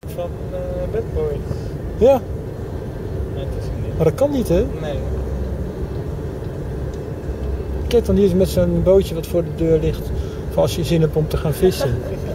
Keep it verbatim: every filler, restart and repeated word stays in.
Van uh, Bad Boy. Ja. Nee, het is hem niet. Maar dat kan niet, hè? Nee. Kijk dan hier eens met zo'n bootje wat voor de deur ligt. Voor als je zin hebt om te gaan vissen.